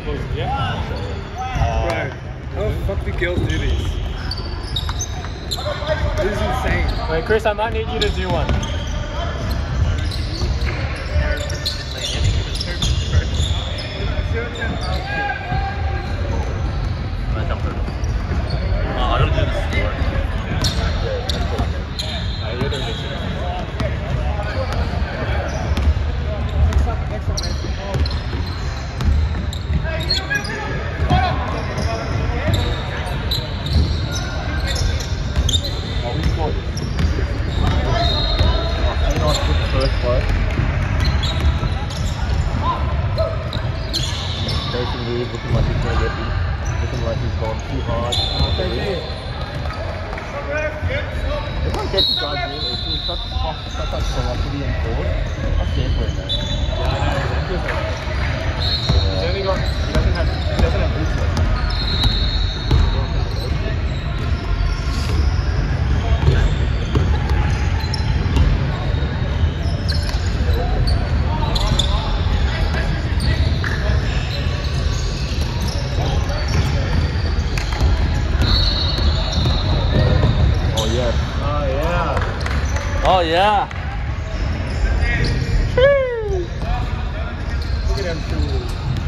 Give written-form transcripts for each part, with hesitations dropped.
supposedly, yeah. Right. How the fuck do girls do this? This is insane. Wait, Chris, I might need you to do one. I gotta do this score. You're doing this. First play. Jason Reed looking like he's gonna get beat. Looking like he's gone too hard. Everyone gets his guys in. It's doing such velocity and force. That's gambling, man. He's only got, he doesn't have boots left. Oh yeah. Look at them two.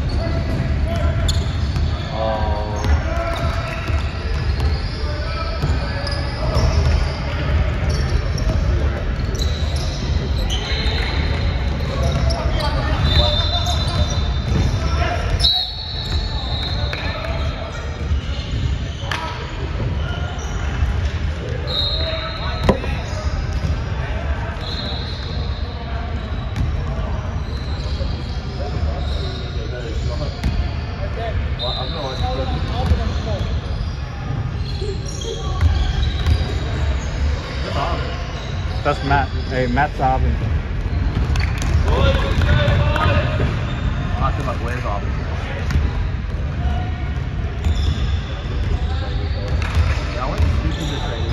That's Matt. Hey, Matt's Arvin. I feel like where's Arvin? Yeah, I went to sleep in the training.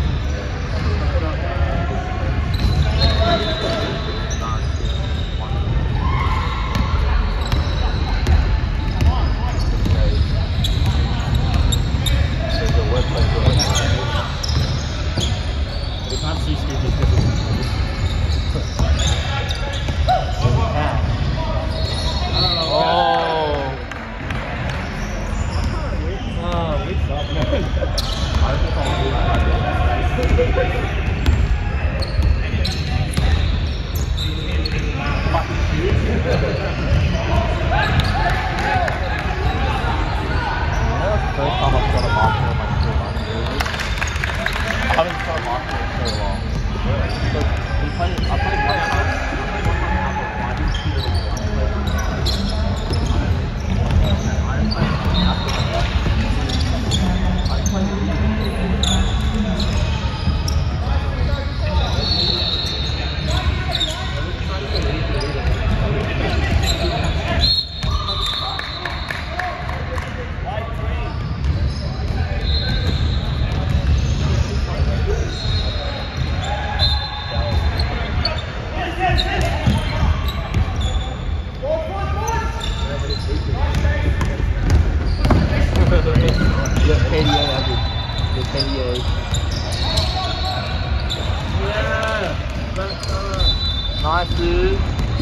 There's a website for it. You can't see Steve because nice, dude.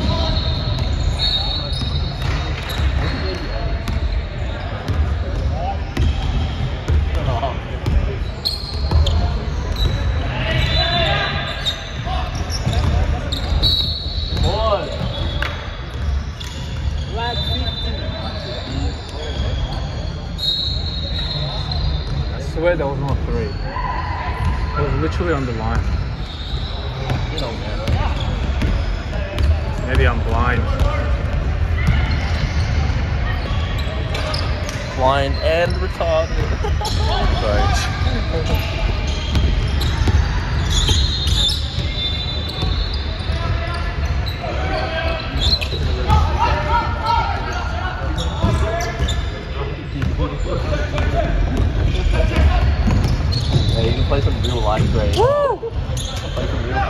I swear there was not 3. It was literally on the line. You know, man. Maybe I'm blind. Blind and retarded. Sorry. Yeah, you can play some real life grade. Woo! Play some real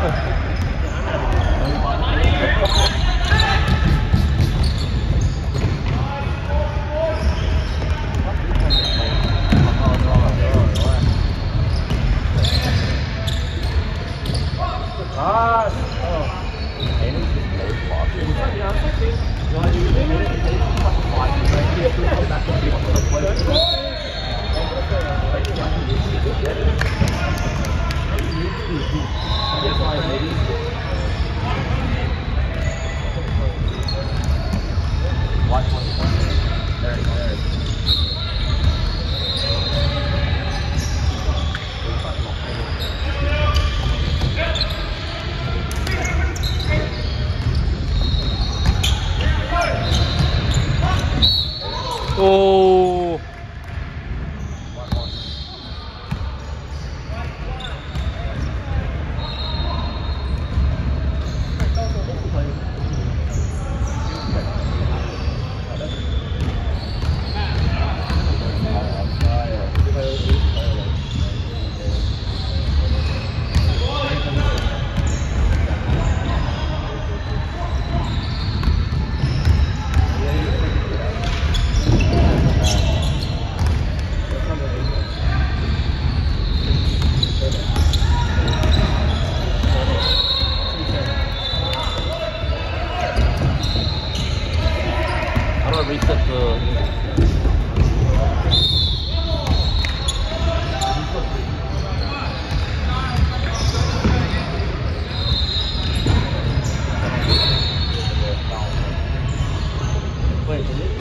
Oh. How do I reset the... Wait, is it?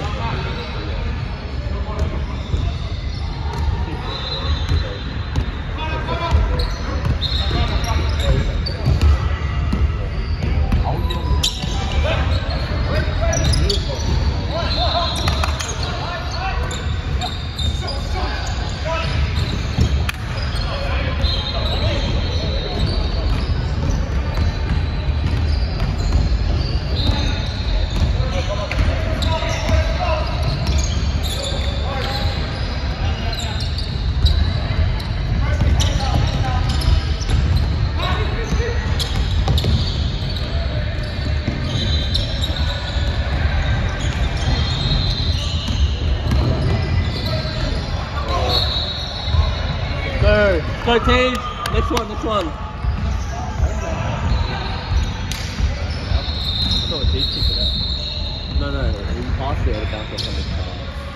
Go team! Next one, next one. I thought Teej kicked it out. No, we passed it, it bounced off on the car.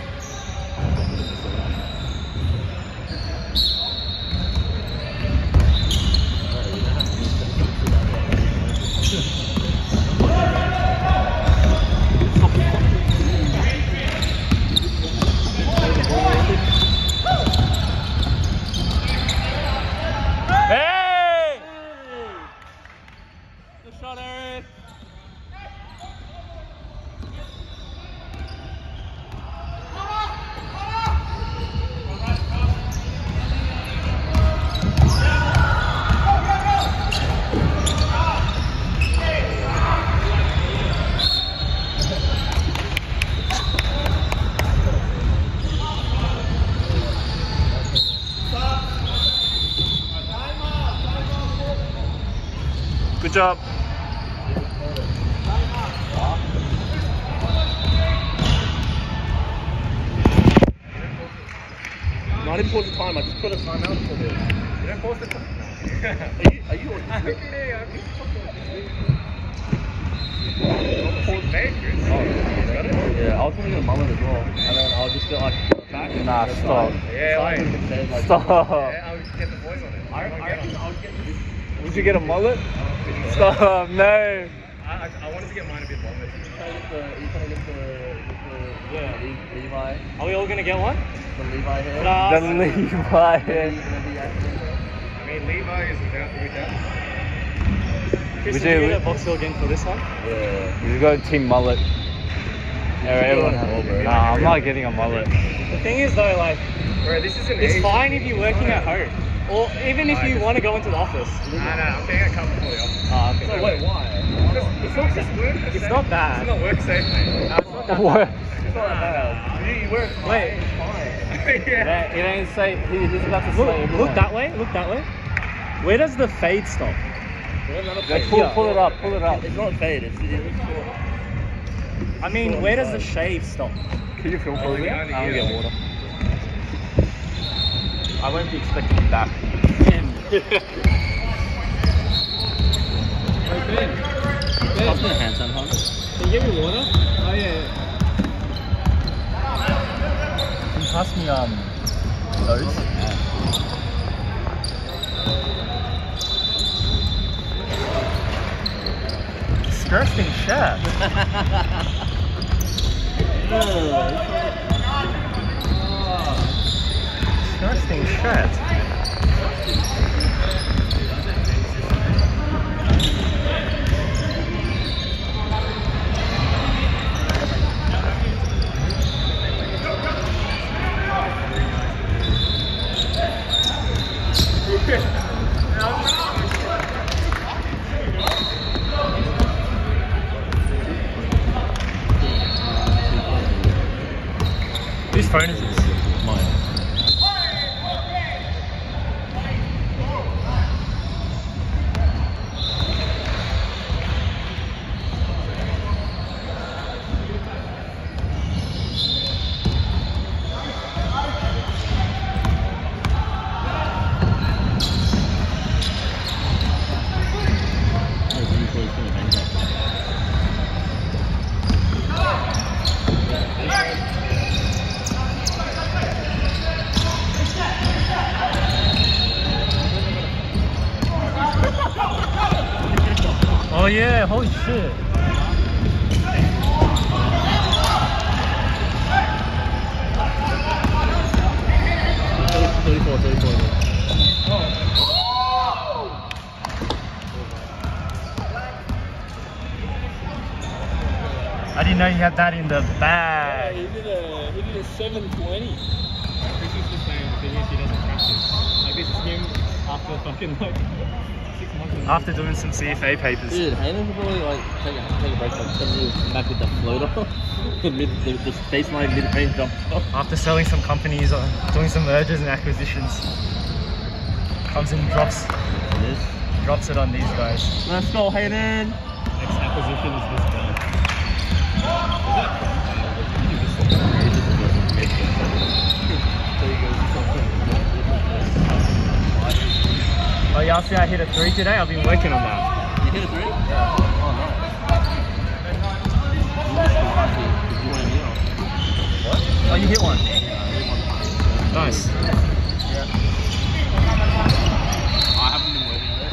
Good job. No, I didn't pause the time, I just put a time out for this. You don't pause the time. Are you autistic? Yeah, I was gonna get a mullet as well. And then I'll just get like back and Nah, stop. Yeah, wait. Stop. Yeah, I'll just get the boys on it. I reckon I'll get this. Would you get a mullet? Stop, no. I wanted to get mine a bit longer. You trying to get the Levi? Are we all gonna get one? The Levi hair? The Levi hair. I mean, Levi is about to be down. Chris, We did you do. get a box again for this one? Yeah. You got team mullet. Yeah, everyone has it. Nah, I'm not getting a mullet. The thing is though, like, Bro, this is an it's Asian fine if thing. you're working at home. Or even if you want to go into the office. Nah, I'm getting a couple for the office. Ah, okay. So wait, why? It's not just work. It's not bad. It's not work safe, mate. No, it's not that What? bad. It's not that bad. You wear it fine. Wait. It's fine. Yeah. It ain't say, he's about to say Look everyone. that way, look that way. Where does the fade stop? Pull it up, pull it up. It's not fade, it's short. I mean, where does the shave stop? Can you film for Only me? behind the I'll ear. get water. I won't be expecting you back. Ben. Pass me a hand sanitizer. Can you get me water? Oh yeah. Can you pass me those? Disgusting shirt. Disgusting shirt. Whose phone is this? Mine. Oh yeah, holy shit. I didn't know you had that in the bag. He did a 720. This is the same thing if he doesn't practice. Like this is him after fucking like 6 months. After doing some CFA papers. Dude, Hayden should probably like take a break like 10 years and back with the floater. the spaceline mid-range jump stop. After selling some companies or doing some mergers and acquisitions. Comes and drops it on these guys. Let's go, Hayden! Next acquisition is this guy. Oh yeah, I'll see I hit a 3 today. I've been working on that. You hit a 3? Yeah. Oh, nice. What? Oh, you hit one. Nice. I haven't been working on it.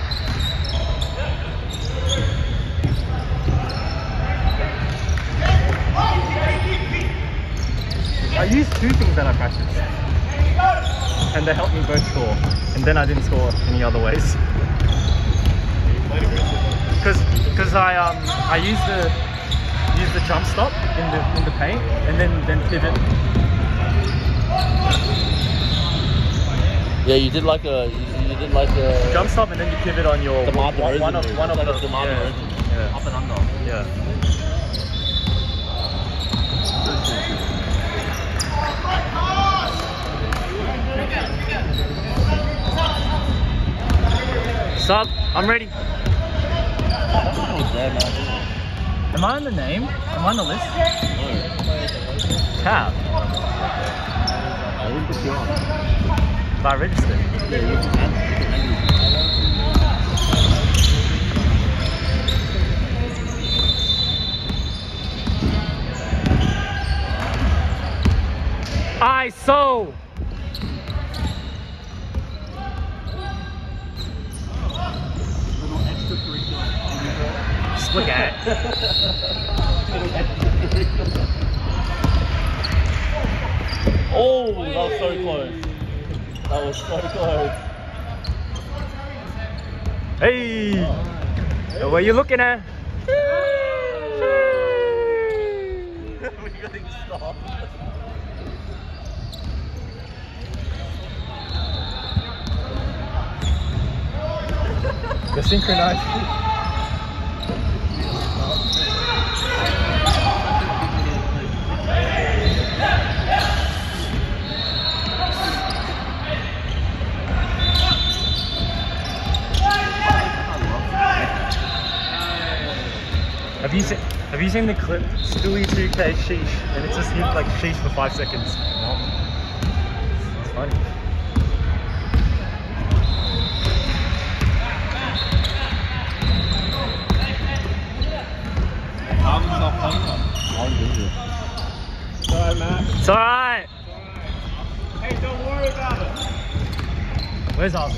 I used 2 things that I practiced. And they helped me both score. And then I didn't score any other ways. Because I used the jump stop in the paint and then pivot. Yeah, you did like a Jump stop and then you pivot on your DeMar DeRozan one of move. the Like a DeMar yeah, DeRozan. yeah. Up and under. Yeah. Sup? I'm ready. Oh, damn, man. Am I on the name? Am I on the list? No. How? I didn't put you on. Have I registered? Yeah, you can ISO! Just look at it. Oh, that was so close. That was so close. Hey! What are you looking at? We're getting stopped. You're synchronized. Have you seen the clip Stewie 2K sheesh? And it's just him like sheesh for 5 seconds. It's funny. Sorry, Matt. It's alright. Hey, don't worry about it. Where's Arvin?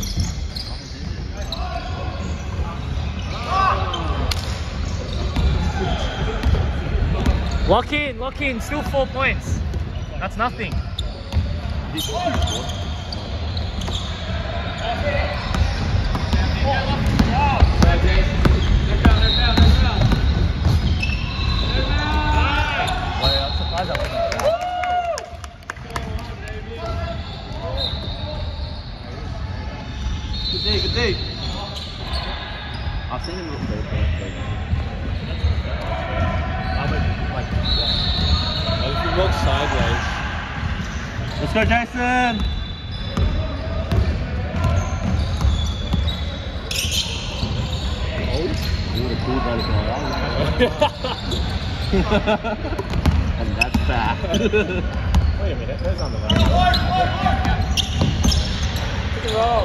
Lock in, still 4 points. That's nothing. I'm surprised I wasn't. Good day. I've seen him look very good. If you walk sideways, Let's go, Jason! What a cool guy to And that's fast. Wait a minute, where's on the line? Pick and roll.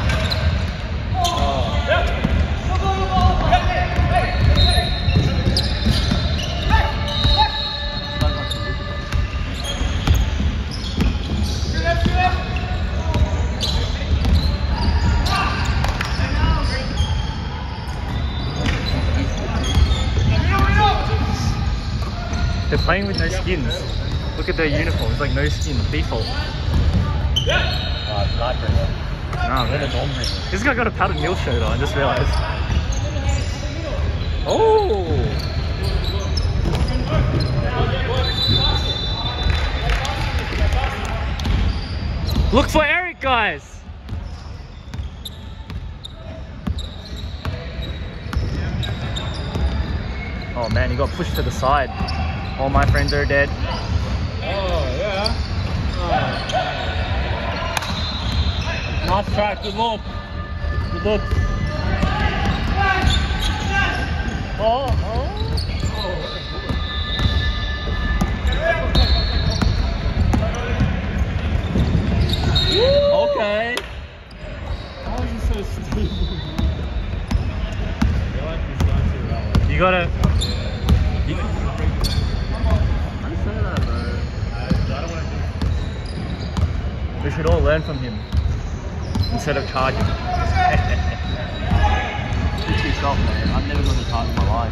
They're playing with no skins. Look at their uniform. It's like no skin default. It's not very well. No, this guy got a padded meal shirt on. I just realised. Oh! Look for Eric, guys. Oh man, he got pushed to the side. All my friends are dead. Oh, yeah. Nice track, good look. Good look. Okay. How is he so stupid? You gotta. We should all learn from him instead of charging. It's yourself, man. I've never gone to charge in my life.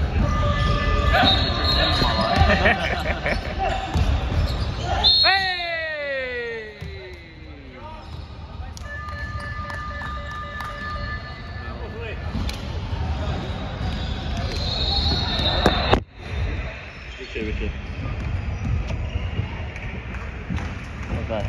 Hey! Wicked. Not bad.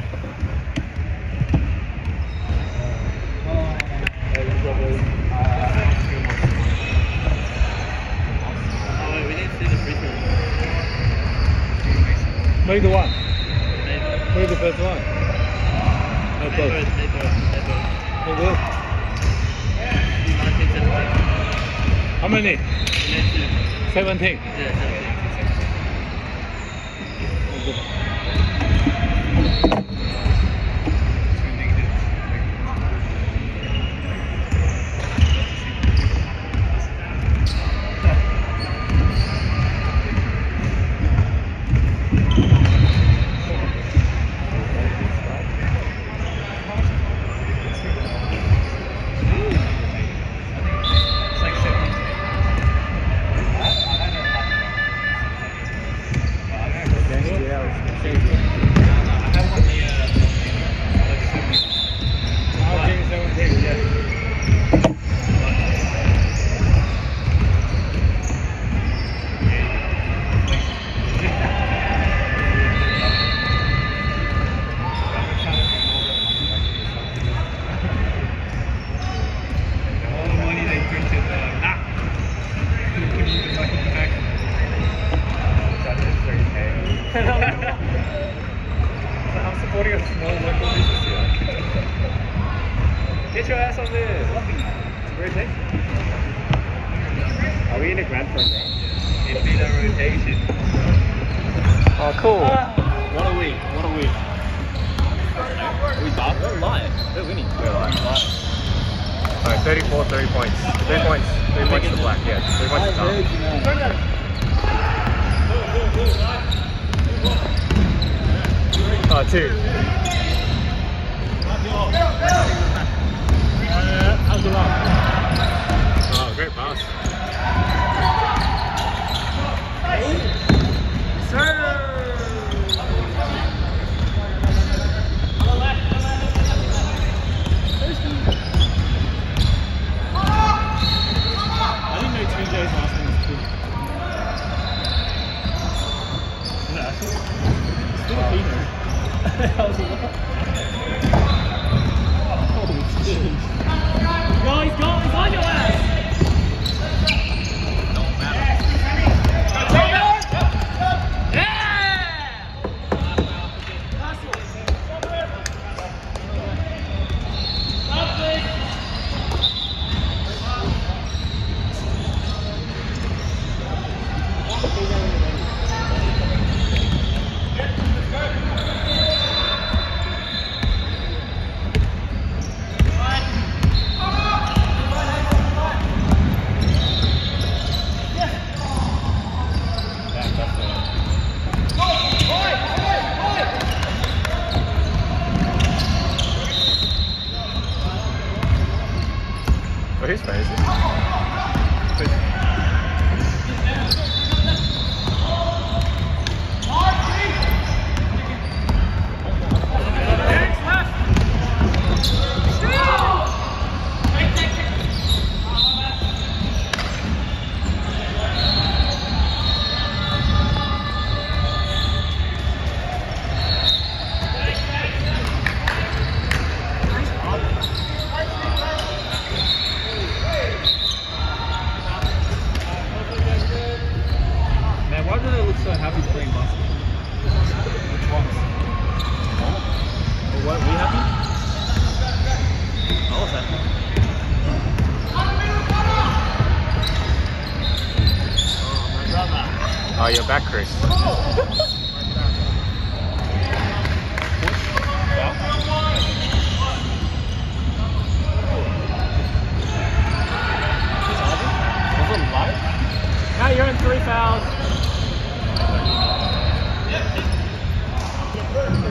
Where's the one? Where's the first one? Oh, close. How many? 17. I'm supporting a small local business here. Get your ass on this. Rotation. Are we in a grant program? It'd be the rotation. Oh, cool. What a week. What a week. Are we done? We're live. We're winning. We're live. Alright, 34, 30 points. 3 points. 3 points to black, yeah. 3 points to dark. Oh, 2. How's the run? Oh, great pass. Sir! I didn't know TJ's last name was Cool. Yeah, Filipino. How's it? Holy shit. Guys, go! He's on your ass! Don't matter. Yeah!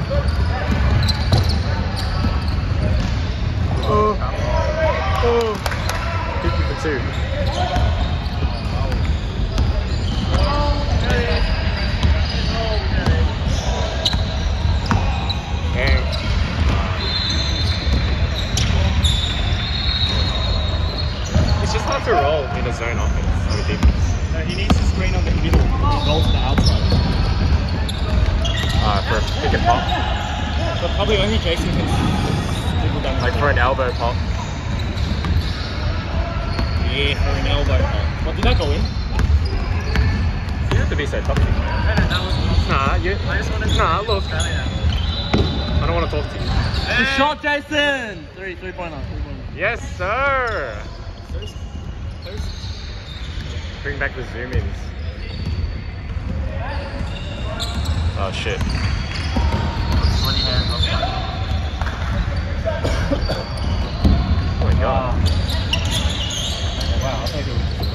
Oh. 50 for 2. Dang. It's just hard to roll in a zone offense with defense. No, he needs to screen on the middle. He rolls the outside. For a pick and pop. But probably only Jason can dribble down. Like for an elbow pop. Yeah, for an elbow. What, did that go in? You have to be so tough. Nah, you. Nah, look. I don't want to talk to you. Good shot, Jason! 3-pointer. Yes, sir. Bring back the zoom ins. Oh shit. 20 hands offside. Oh my god. Wow, I'll take it.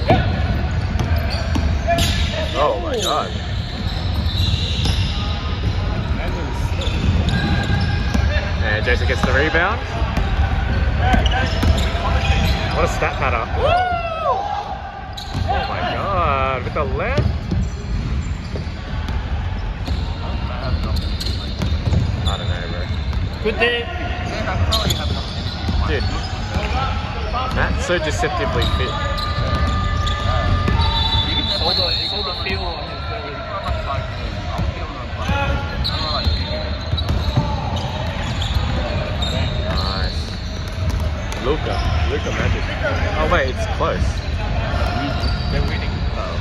Oh my god. And Jason gets the rebound. What a stat pattern. Oh my god, with the left. I don't know, bro. Good day. Dude, Matt's so deceptively fit. It's all the feel on his belly. Nice. Luka Magic. Oh wait, it's close. They're winning.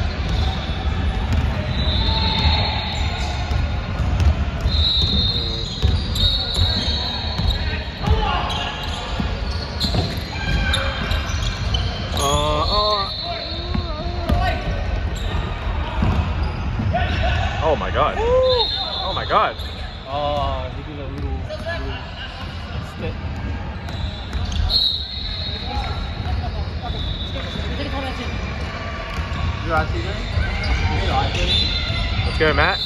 Oh my god. Oh my god. Oh, he did a little step. You right, TJ? Let's go, Matt.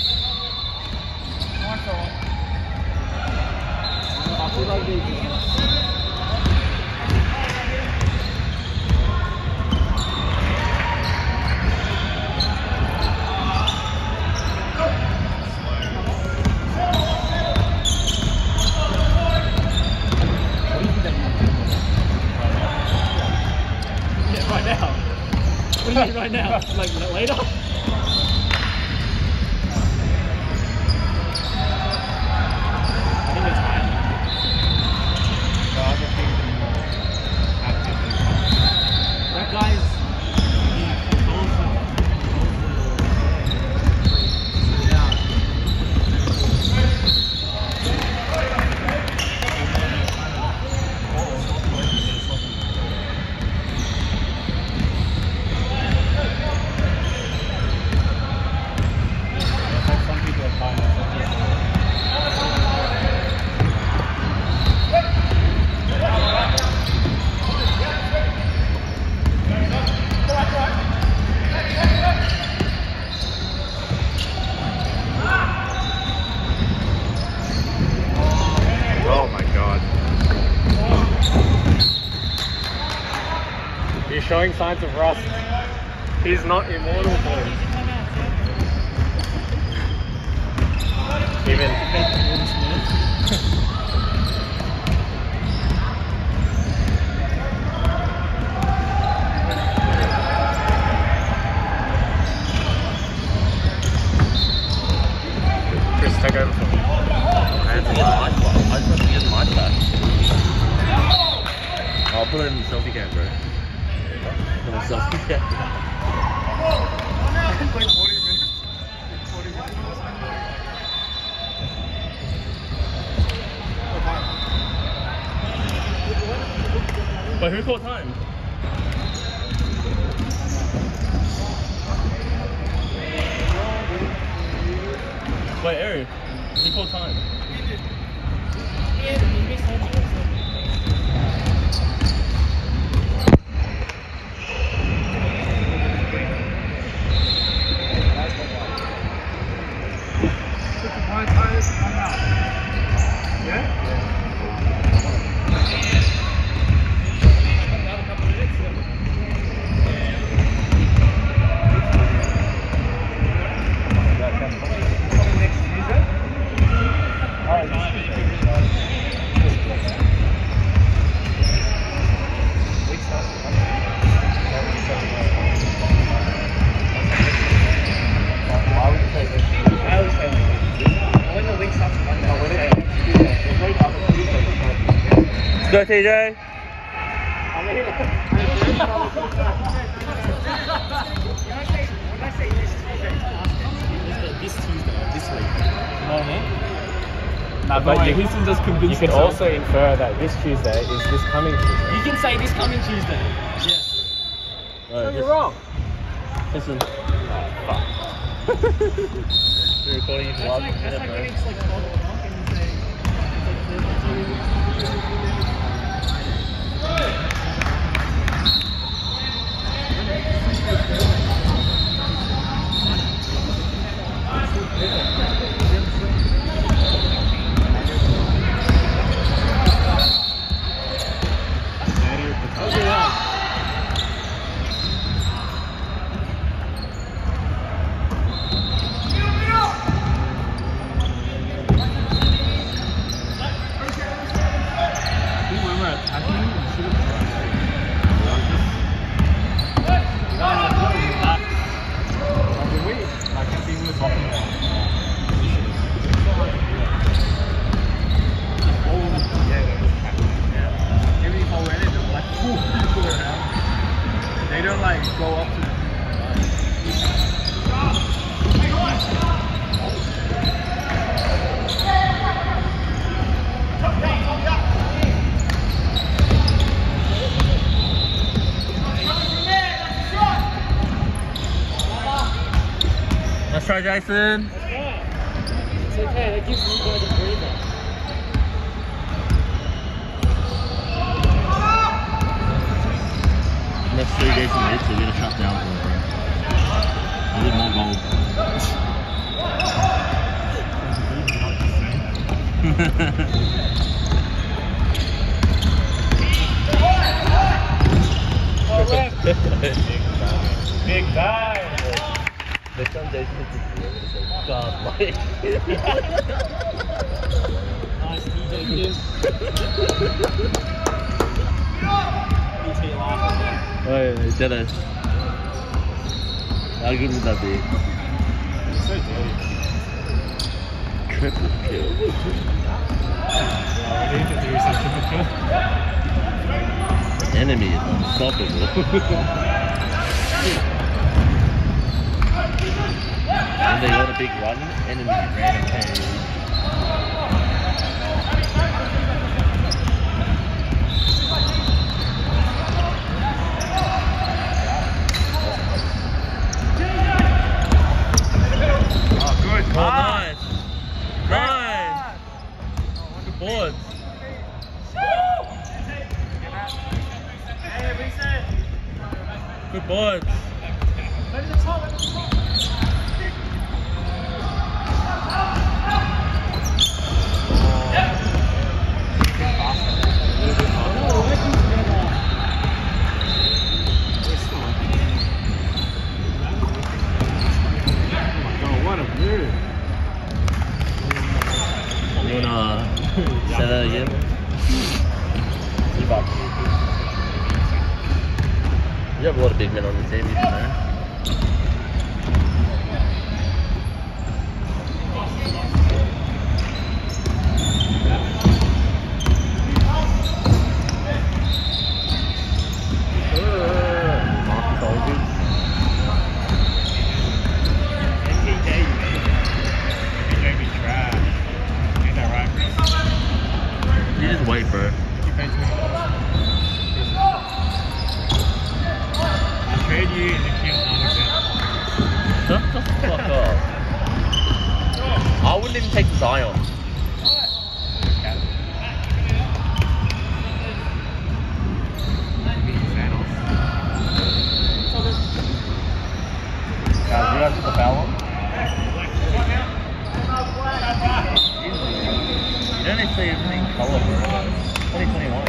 Right now. What do you mean right now? Like later? I think it's high. No, I don't think that guy's he controls some people are fine. Oh my god. He's showing signs of rust. He's not immortal for him. Even Chris, take over for me. I'll put it in the selfie cam, bro. No, selfie cam. It's like 40 minutes. But who called time? Wait, Eric, who called time? Time out. go, TJ. This Tuesday, this week. You know what I mean? Nah, but Houston just convinced You can himself. also infer that this Tuesday is this coming Tuesday. You can say this coming Tuesday. Yes. No, You're wrong. Listen. Fuck. We're recording it live. That's like getting to like 12 o'clock and saying they don't like go up to Let's try, Jason. it's okay, that gives you guys a breather. Next 3 days in this, we're gonna shut down for a bit. A little more gold. Big time. Next time Jason hits a 3, we're gonna say, God, like. nice DJ Kim. Oh yeah, Dennis. How good would that be? It's so dirty. Triple kill. We need to do some triple kill. Enemy is unstoppable. When they got a big run, enemy ran away. Oh, nice! Nice! Good boards. Good boards. What a move. You wanna say that again? You have a lot of big men on the team, you know. Marcus Aldridge. You just wait, bro. I'll trade you in the kill Shut the fuck up. I wouldn't even take Zion. Guys, you guys put the foul on? You don't actually even need colour, bro. 2021.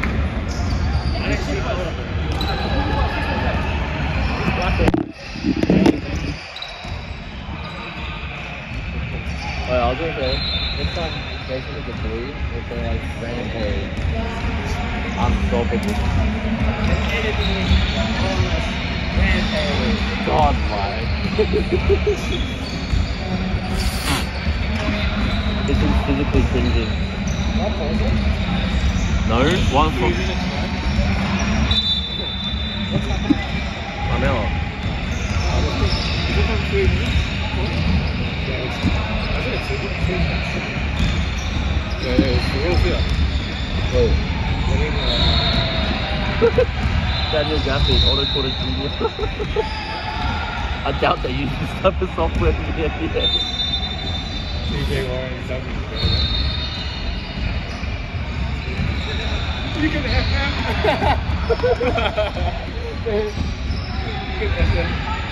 Wait, I was gonna say, next time Jason is a 3, we'll say like Rampage. Unstoppable. God, Mike. This is physically cringing. No, 1 o'clock. 3 minutes, right? What's happening? I'm out. Is it from 3 minutes? Yeah, I think it's 2 minutes. Yeah, it's here. Wait. Getting, Daniel Gaffney, auto-quarter junior. I doubt they use this type of software in the NBA. TJ Warren, W. You can FM. You can FM.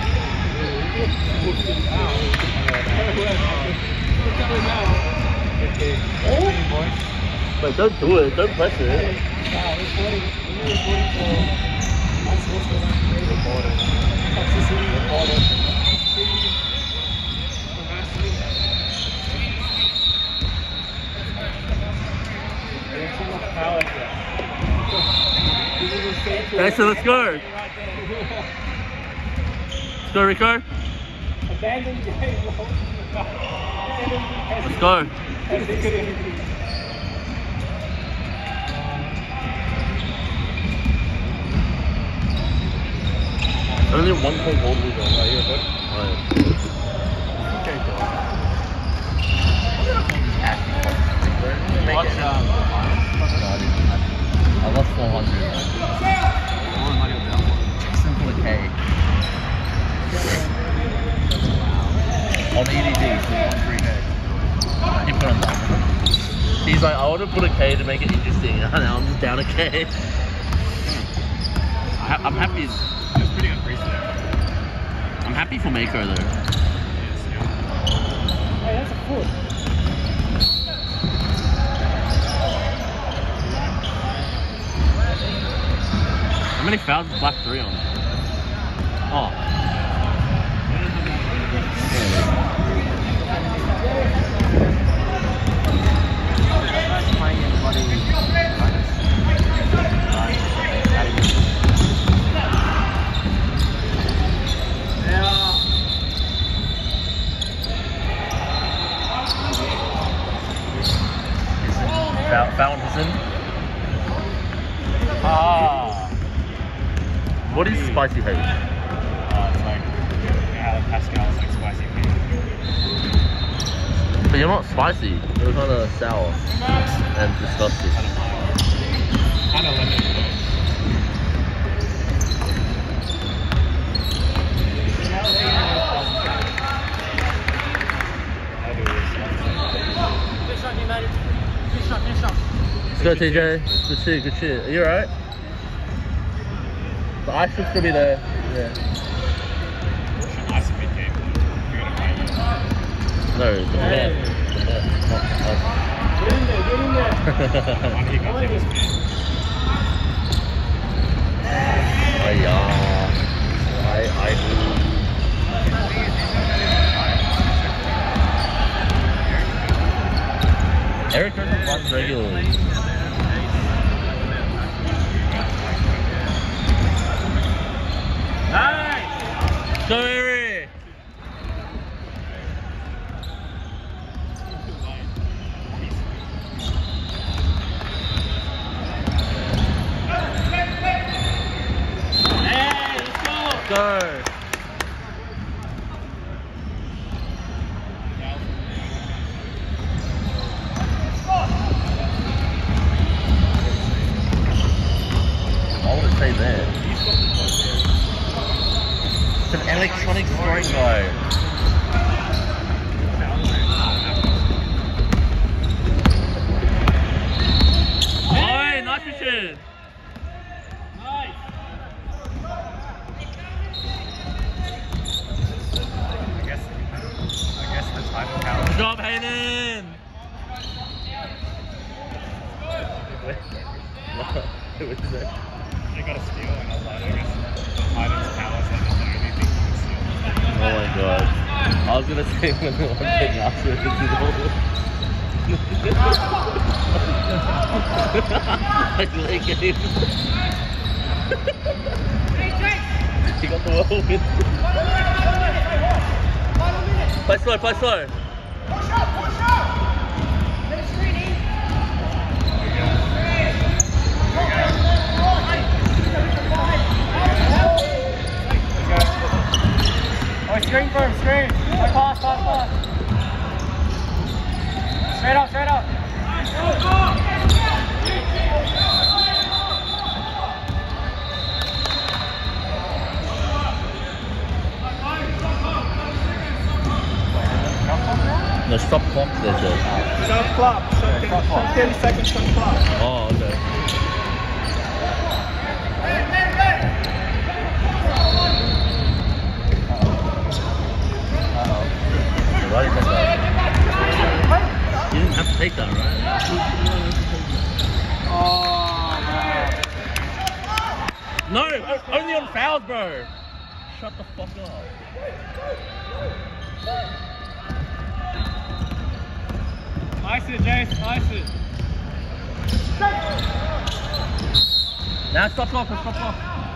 Wait, don't do it. Don't press it. Okay, so let's go. Let's go, Rico. Let's go. Only 1 point hold we go. Are you okay? Okay, cool. Watch I lost 400. Simple a K. On EDD, so 1 3K. You put on that. He's like, I want to put a K to make it interesting. Now I'm just down a K. I'm happy. It's pretty unprecedented. I'm happy for Mako though. Hey, that's a foot. How many fouls is Black 3 on? Oh. Fountain. Ah. What is spicy hate? It's like Alan Pascal's like spicy meat. But you're not spicy. You're kind of sour and disgusting. Kind of lemon. Let's go, TJ. Good shit, good shit. Are you alright? The ice should still be there. Yeah. Ice a big game. You're gonna fight. No, the net. The net. Not the ice. Get in there, get in there. One hit got there was me. I do. Eric doesn't runs regularly. Nice! Go, Eric! Hey, let's go! Let's go! I would say there. It's an electronic scoring guy. Hey, nice shit. Nice! I guess the type of power. Good job, Hayden. What is that? They got a steal and I was like, I guess Hayden's powers are not the only thing you can steal. Oh my god. I was gonna say when the one thing after it's like leg game. He got the whirlwind. Play slow, play slow. Push up! Bit of screening. clock. Shot 30 seconds shot clock. Oh, okay. Why did you miss that? You didn't have to take that, right? Oh, man. No, only on fouls, bro. Shut the fuck up. Ice it, Jace. Ice it. Now stop clock, stop clock.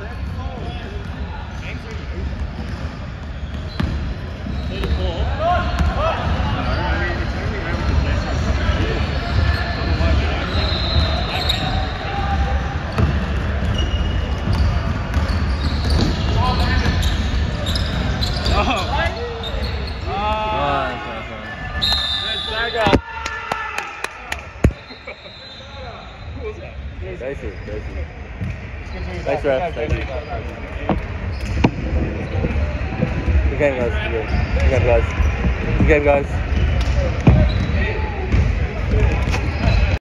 Thanks, ref. Thank you. Good game, guys. Good game, guys. Good game, guys.